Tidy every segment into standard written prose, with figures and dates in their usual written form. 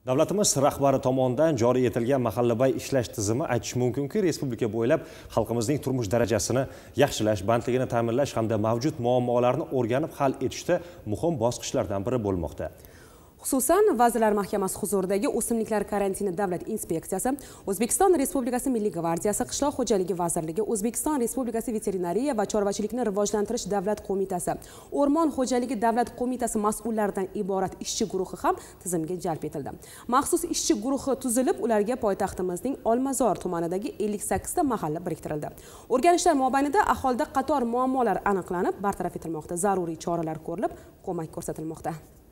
Davlatimiz rahbari tomonidan joriy etilgan mahallabay ishlash tizimi aytish mumkinki, respublika bo'ylab xalqimizning turmush darajasini yaxshilash, bandligini ta'minlash hamda mavjud muammolarni o'rganib hal etishda muhim bosqichlardan biri bo'lmoqda. Xususan, Vazirlar Mahkamasi huzuridagi O'simliklar karantini davlat inspeksiyasi, O'zbekiston Respublikasi Milliy gvardiyasi, Qishloq xo'jaligi vazirligi, O'zbekiston Respublikasi veterinariya va chorvachilikni rivojlantirish davlat qo'mitasi, O'rmon xo'jaligi davlat qo'mitasi mas'ullaridan iborat ishchi guruhi ham tizimga jalb etildi. Maxsus ishchi guruhi tuzilib, ularga poytaxtimizning Olmazor tumanidagi 58 ta mahalla biriktirildi. O'rganishlar mobaynida aholida qator muammolar aniqlanib, bartaraf etilmoqda, zaruriy choralar ko'rilib, ko'mak ko'rsatilmoqda.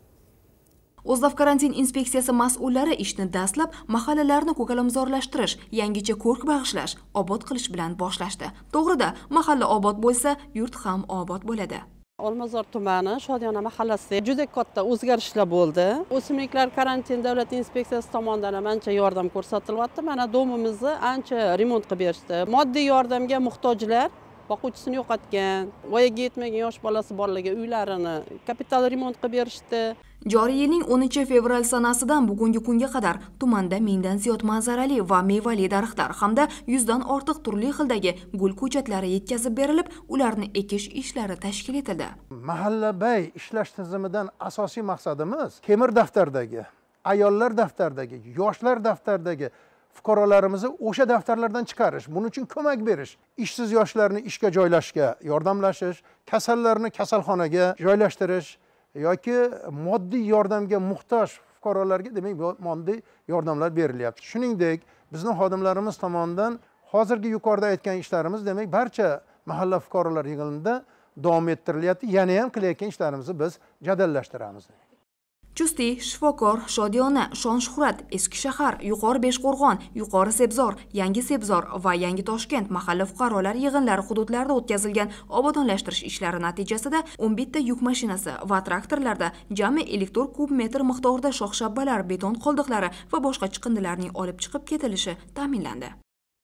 O'zlav karantin inspeksiyasi mas'ullari ishni dastlab mahallalarni ko'kalamzorlashtirish, yangicha ko'rk bag'ishlash, obod qilish bilan boshlashdi. To'g'rida, mahalla obod bo'lsa, yurt ham obod bo'ladi. Olmazor tumani Shodiyona mahallasida juda katta o'zgarishlar bo'ldi. O'simliklar karantin davlat inspeksiyasi tomonidan ham ancha yordam ko'rsatilyapti. Mana domimizni ancha remont qilib berishdi. Moddiy yordamga muhtojlar, boquvchisini yo'qotgan, voyaga yetmagan yosh bolasi borlarga uylarini kapital remont qilib berishdi. Joriy yilning 10 fevral sanasidan bugungi kunga qadar tumanda mingdan ziyod manzarali va mevali daraxtlar hamda 100 dan ortiq turli xildagi gul ko'chatlari yetkazib berilib, ularni ekish ishlari tashkil etildi. Mahallabay ishlash tizimidan asosiy maqsadimiz temir daftardagi, ayollar daftaridagi, yoshlar daftardagi fuqarolarimizni o'sha daftarlardan chiqarish, buning uchun ko'mak berish, ishsiz yoshlarni ishga joylashga yordamlashish, kasallarni kasalxonaga joylashtirish yoki moddiy yordamga muhtoj fuqarolarga demak moddiy yordamlar berilyapti. Shuningdek, bizning xodimlarimiz tomonidan hozirgi yuqorida aytgan ishlarimiz demak barcha mahalla fuqarolar yig'inida davom ettirilyapti. Yana ham qilayotgan ishlarimizni biz jadallashtiramiz. Chusti, Shifokor, Shodiyona, Shon-Shuhrat, Eski shahar, Yuqori Beshqo'rg'on, Yuqori Sebzor, Yangi Sebzor va Yangi Toshkent mahalla fuqarolar yig'inlari hududlarida o'tkazilgan obodonlashtirish ishlari natijasida 11 ta yuk mashinasi va traktorlarda jami 54 kub metr miqdorida shox-shabbalar, beton qoldiqlari va boshqa chiqindilarning olib chiqib ketilishi ta'minlandi.